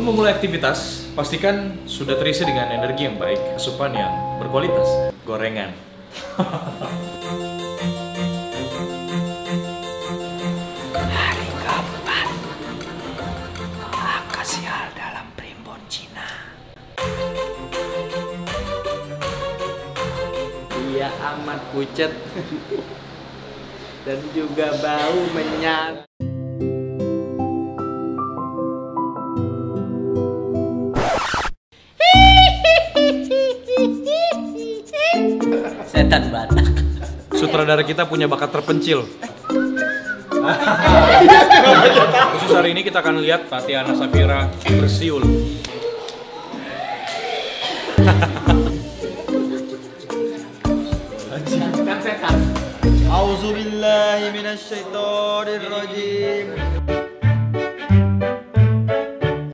Sebelum memulai aktivitas, pastikan sudah terisi dengan energi yang baik, asupan yang berkualitas, gorengan. Hari keempat, langkah sial dalam primbon Cina. Dia amat pucet dan juga bau menyan. Setan Batak. Sutradara kita punya bakat terpencil. Khusus hari ini kita akan lihat Tatiana Safira bersiul. Kan setan. Auzubillahi minasyaitonirrajim.